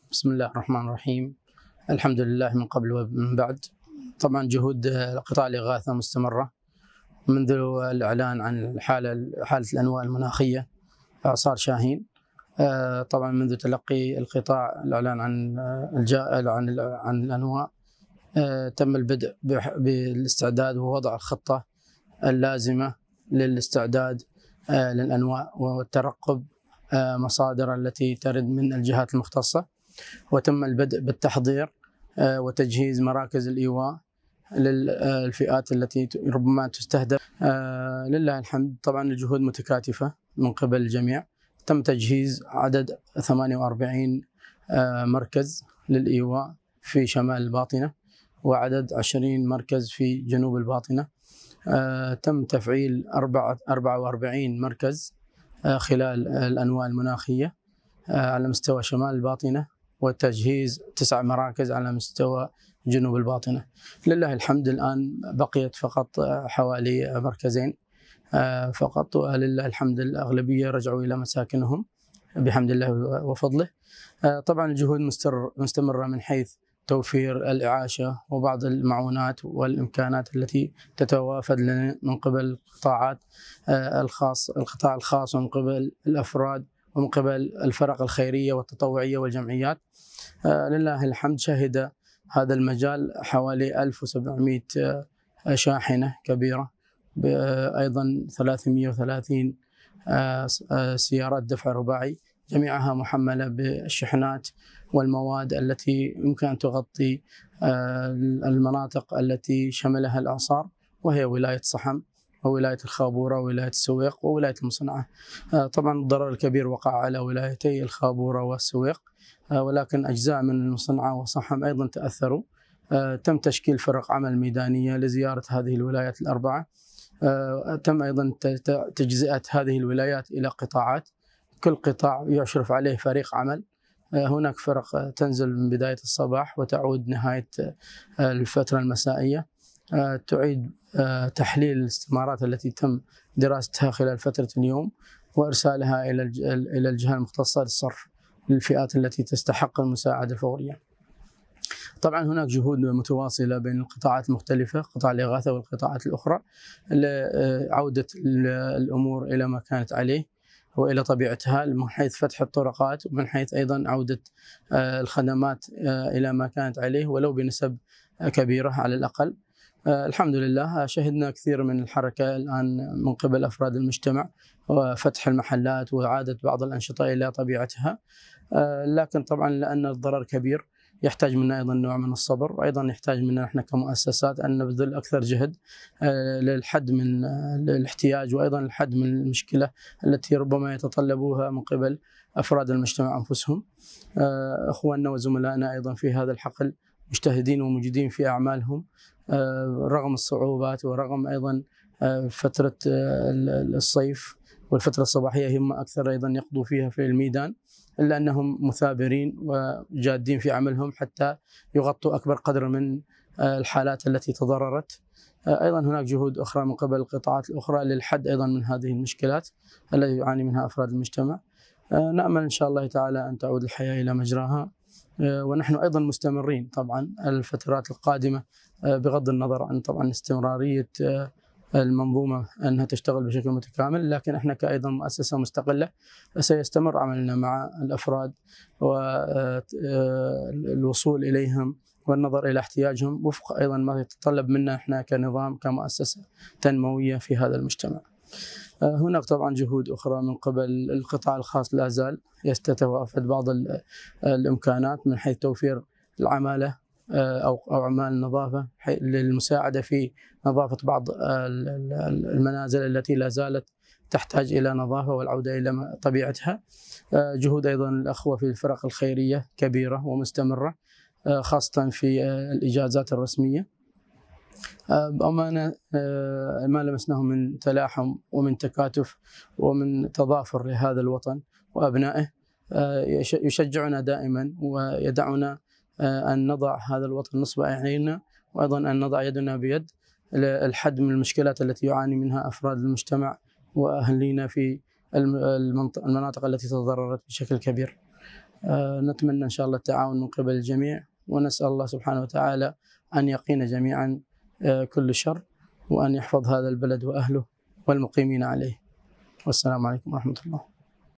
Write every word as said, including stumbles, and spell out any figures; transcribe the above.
بسم الله الرحمن الرحيم. الحمد لله من قبل ومن بعد. طبعا جهود قطاع الإغاثة مستمرة منذ الإعلان عن الحالة حالة الأنواع المناخية إعصار شاهين. طبعا منذ تلقي القطاع الإعلان عن الجاء عن عن الأنواع، تم البدء بالاستعداد ووضع الخطة اللازمة للاستعداد للأنواع والترقب مصادر التي ترد من الجهات المختصة، وتم البدء بالتحضير وتجهيز مراكز الإيواء للفئات التي ربما تستهدف. لله الحمد، طبعا الجهود متكاتفة من قبل الجميع. تم تجهيز عدد ثمانية وأربعين مركز للإيواء في شمال الباطنة، وعدد عشرين مركز في جنوب الباطنة. تم تفعيل أربعة وأربعين مركز خلال الأنواع المناخية على مستوى شمال الباطنة، وتجهيز تسع مراكز على مستوى جنوب الباطنة. لله الحمد، الآن بقيت فقط حوالي مركزين فقط، ولله الحمد الأغلبية رجعوا إلى مساكنهم بحمد الله وفضله. طبعا الجهود مستمرة من حيث توفير الإعاشة وبعض المعونات والإمكانات التي تتوافد لنا من قبل القطاعات الخاص القطاع الخاص ومن قبل الأفراد ومن قبل الفرق الخيرية والتطوعية والجمعيات. لله الحمد، شهد هذا المجال حوالي ألف وسبعمائة شاحنة كبيرة، أيضا ثلاثمائة وثلاثين سيارات دفع رباعي، جميعها محملة بالشحنات والمواد التي يمكن أن تغطي المناطق التي شملها الإعصار، وهي ولاية صحم وولاية الخابورة وولاية السويق وولاية المصنعة. طبعا الضرر الكبير وقع على ولايتي الخابورة والسويق، ولكن أجزاء من المصنعة وصحم أيضا تأثروا. تم تشكيل فرق عمل ميدانية لزيارة هذه الولايات الأربعة. تم أيضا تجزئة هذه الولايات إلى قطاعات، كل قطاع يشرف عليه فريق عمل. هناك فرق تنزل من بداية الصباح وتعود نهاية الفترة المسائية، تعيد تحليل الاستمارات التي تم دراستها خلال فترة اليوم وإرسالها إلى إلى الجهة المختصة للصرف للفئات التي تستحق المساعدة الفورية. طبعا هناك جهود متواصلة بين القطاعات المختلفة، قطاع الإغاثة والقطاعات الأخرى، لعودة الأمور إلى ما كانت عليه وإلى طبيعتها، من حيث فتح الطرقات ومن حيث أيضا عودة الخدمات إلى ما كانت عليه ولو بنسب كبيرة على الأقل. الحمد لله، شهدنا كثير من الحركة الآن من قبل أفراد المجتمع وفتح المحلات وإعادة بعض الأنشطة إلى طبيعتها، لكن طبعا لأن الضرر كبير يحتاج منا أيضا نوع من الصبر، وأيضا يحتاج منا نحن كمؤسسات أن نبذل أكثر جهد للحد من الاحتياج وأيضا الحد من المشكلة التي ربما يتطلبوها من قبل أفراد المجتمع أنفسهم. أخواننا وزملائنا أيضا في هذا الحقل مجتهدين ومجدين في أعمالهم رغم الصعوبات ورغم أيضا فترة الصيف والفترة الصباحية هم أكثر أيضا يقضوا فيها في الميدان، إلا أنهم مثابرين وجادين في عملهم حتى يغطوا أكبر قدر من الحالات التي تضررت. أيضا هناك جهود أخرى من قبل القطاعات الأخرى للحد أيضا من هذه المشكلات التي يعاني منها أفراد المجتمع. نأمل إن شاء الله تعالى أن تعود الحياة إلى مجراها، ونحن أيضا مستمرين طبعا الفترات القادمة، بغض النظر عن طبعا استمرارية المنظومة أنها تشتغل بشكل متكامل، لكن احنا كأيضا مؤسسة مستقلة سيستمر عملنا مع الأفراد والوصول إليهم والنظر إلى احتياجهم وفق أيضا ما يتطلب منا احنا كنظام كمؤسسة تنموية في هذا المجتمع. هناك طبعا جهود أخرى من قبل القطاع الخاص لا زال يتوافد بعض الإمكانات من حيث توفير العمالة أو أعمال النظافة للمساعدة في نظافة بعض المنازل التي لا زالت تحتاج إلى نظافة والعودة إلى طبيعتها. جهود أيضا الأخوة في الفرق الخيرية كبيرة ومستمرة، خاصة في الإجازات الرسمية. بأمانة ما لمسناه من تلاحم ومن تكاتف ومن تضافر لهذا الوطن وأبنائه يشجعنا دائما ويدعنا أن نضع هذا الوطن نصب أعيننا، وأيضا أن نضع يدنا بيد الحد من المشكلات التي يعاني منها أفراد المجتمع وأهلينا في المناطق التي تضررت بشكل كبير. نتمنى إن شاء الله التعاون من قبل الجميع، ونسأل الله سبحانه وتعالى أن يقينا جميعا كل شر، وأن يحفظ هذا البلد وأهله والمقيمين عليه. والسلام عليكم ورحمة الله.